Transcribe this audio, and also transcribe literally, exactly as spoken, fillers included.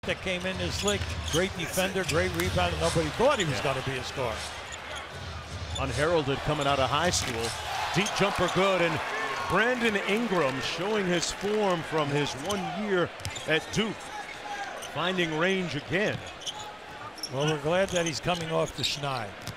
That came in this league, great defender, great rebounder. Nobody thought he was yeah. going to be a star. Unheralded coming out of high school. Deep jumper good, and Brandon Ingram showing his form from his one year at Duke. Finding range again. Well, we're glad that he's coming off the schneid.